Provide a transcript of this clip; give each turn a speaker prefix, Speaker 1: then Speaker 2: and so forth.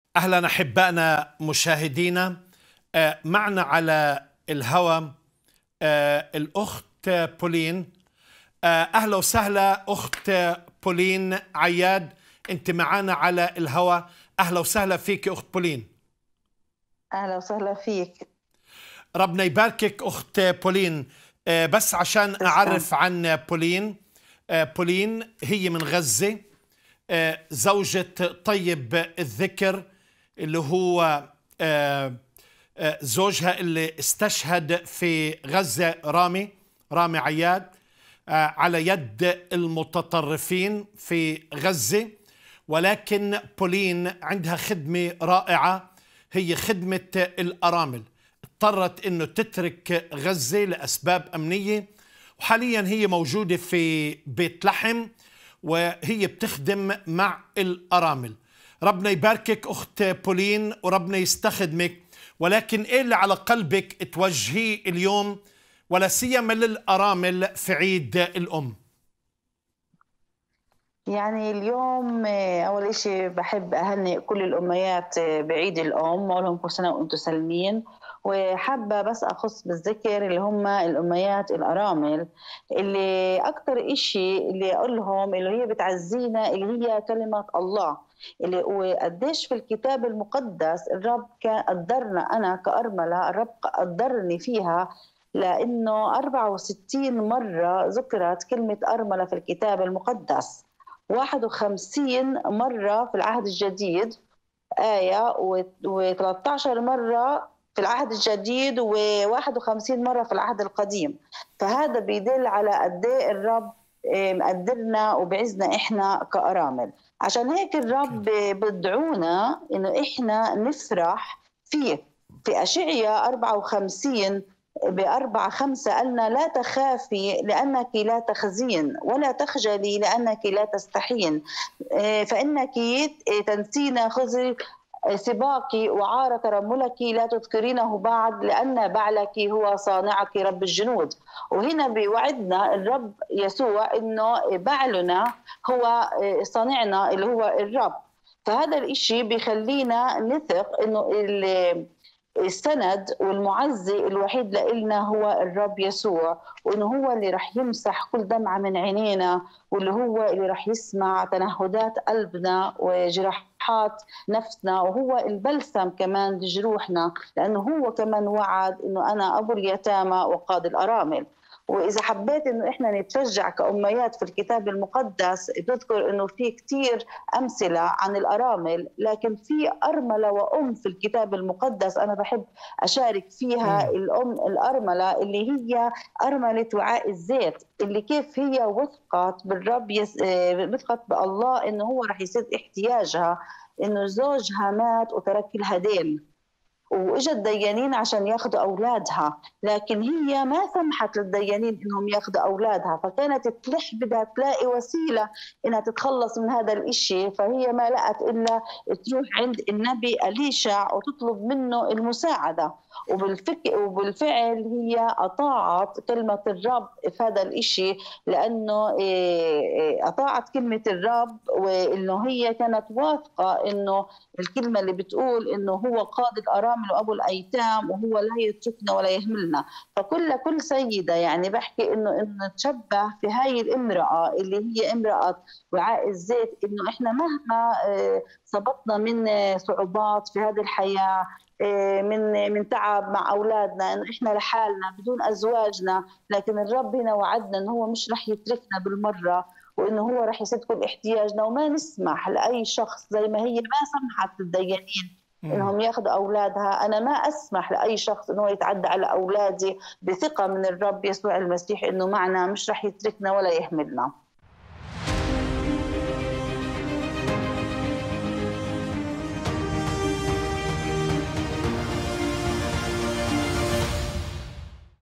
Speaker 1: أهلا أحبائنا مشاهدينا. معنا على الهوى الأخت بولين. أهلا وسهلا أخت بولين عياد، أنت معنا على الهوى. أهلا وسهلا فيك أخت بولين.
Speaker 2: أهلا وسهلا فيك.
Speaker 1: ربنا يباركك أخت بولين. بس عشان أعرف عن بولين، بولين هي من غزة، زوجة طيب الذكر اللي هو زوجها اللي استشهد في غزة، رامي عياد، على يد المتطرفين في غزة. ولكن بولين عندها خدمة رائعة، هي خدمة الأرامل. اضطرت انه تترك غزة لأسباب أمنية، وحاليا هي موجودة في بيت لحم وهي بتخدم مع الأرامل. ربنا يباركك أخت بولين وربنا يستخدمك. ولكن إيه اللي على قلبك توجهيه اليوم ولا سيما للأرامل في عيد الأم؟
Speaker 2: يعني اليوم أول إشي بحب أهنئ كل الأميات بعيد الأم وأقول لهم كل سنة وأنتم سالمين. وحابة بس أخص بالذكر اللي هم الأميات الأرامل، اللي أكتر إشي اللي أقول لهم اللي هي بتعزينا اللي هي كلمة الله، اللي وقديش في الكتاب المقدس الرب قدرنا. أنا كأرملة الرب قدرني فيها، لأنه 64 مرة ذكرت كلمة أرملة في الكتاب المقدس، 51 مرة في العهد الجديد آية، و13 مرة في العهد الجديد، و51 مرة في العهد القديم. فهذا بيدل على قد ايه الرب مقدرنا وبعزنا احنا كأرامل. عشان هيك الرب بدعونا انه احنا نفرح فيه. في أشعياء 54 ب4-5 قالنا: لا تخافي لأنك لا تخزين، ولا تخجلي لأنك لا تستحين، فإنك تنسين خزي سباك وعار ترملك، لا تذكرينه بعد، لأن بعلك هو صانعك رب الجنود. وهنا بيوعدنا الرب يسوع إنه بعلنا هو صانعنا اللي هو الرب. فهذا الإشي بيخلينا نثق إنه السند والمعزي الوحيد لإلنا هو الرب يسوع، وإنه هو اللي رح يمسح كل دمعة من عينينا، واللي هو اللي رح يسمع تنهدات قلبنا وجراحات نفسنا، وهو البلسم كمان لجروحنا، لأنه هو كمان وعد إنه أنا أبو اليتامى وقاضي الأرامل. وإذا حبيت إنه إحنا نتشجع كأميات في الكتاب المقدس، بتذكر إنه في كتير أمثلة عن الأرامل، لكن في أرملة وأم في الكتاب المقدس أنا بحب أشارك فيها. الأم الأرملة اللي هي أرملة وعاء الزيت، اللي كيف هي وثقت بالرب، وثقت بالله إنه هو رح يسد احتياجها، إنه زوجها مات وترك لها دين، واجت الديانين عشان ياخذوا اولادها، لكن هي ما سمحت للديانين انهم ياخذوا اولادها، فكانت تلح بدها تلاقي وسيله انها تتخلص من هذا الإشي. فهي ما لقت الا تروح عند النبي أليشع وتطلب منه المساعده، وبالفعل هي اطاعت كلمه الرب في هذا الإشي، لانه اطاعت كلمه الرب، وانه هي كانت واثقه انه الكلمه اللي بتقول انه هو قاضي الارامل وابو الايتام، وهو لا يتركنا ولا يهملنا. فكل سيده يعني بحكي انه تشبه في هاي الامراه اللي هي امراه وعاء الزيت، انه احنا مهما صبتنا من صعوبات في هذه الحياه، من تعب مع اولادنا، انه احنا لحالنا بدون ازواجنا، لكن الرب هنا وعدنا انه هو مش رح يتركنا بالمره، وانه هو رح يسد كل احتياجنا، وما نسمح لاي شخص زي ما هي ما سمحت للديانين انهم ياخذوا اولادها. انا ما اسمح لاي شخص انه يتعدى على اولادي، بثقه من الرب يسوع المسيح انه معنا، مش رح يتركنا ولا يهملنا.